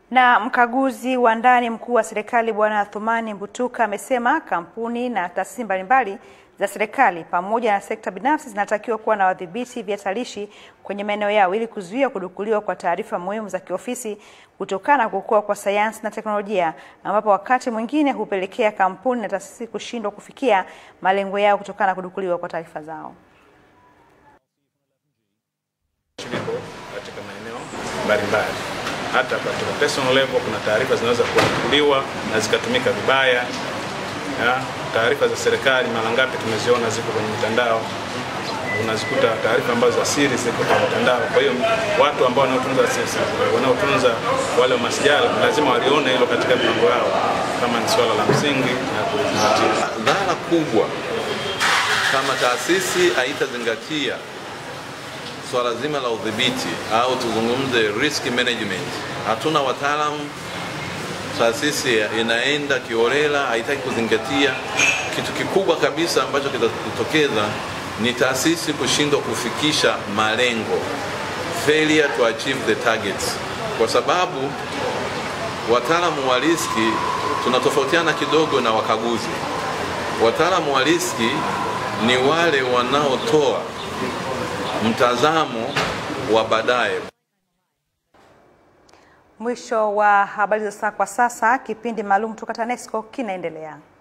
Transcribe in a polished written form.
Na mkaguzi wa ndani mkuu wa serikali Bwana Thumani Mbutuka amesema kampuni na taasisi mbalimbali za serikali pamoja na sekta binafsi zinatakiwa kuwa na wadhibiti vihatarishi kwenye maeneo yao ili kuzuia kudukuliwa kwa taarifa muhimu za kiofisi kutokana na kukua kwa sayansi na teknolojia, ambapo wakati mwingine hupelekea kampuni na taasisi kushindwa kufikia malengo yao kutokana na kudukuliwa kwa taarifa zao. Katika maeneo mbalimbali, hata katika personal level kuna taarifa zinaweza kudukuliwa na zikatumika vibaya. Taarifa za serikali mara ngapi tumeziona ziko kwenye mitandao, unazikuta taarifa ambazo za siri ziko kwenye mitandao. Kwa hiyo watu ambao wanaotunza wale wa masijala lazima walione hilo katika mipango yao kama ni swala la msingi na kuzingatia. Dhana kubwa kama taasisi haitazingatia swala zima la udhibiti au tuzungumze risk management, hatuna wataalamu, taasisi inaenda kiholela, haitaki kuzingatia. Kitu kikubwa kabisa ambacho kitatokeza ni taasisi kushindwa kufikisha malengo, failure to achieve the targets, kwa sababu wataalamu wa riski tunatofautiana kidogo na wakaguzi. Wataalamu wa riski ni wale wanaotoa mtazamo wa baadaye. Mwisho wa habari za saa kwa sasa. Kipindi maalum kutoka TANESCO kinaendelea.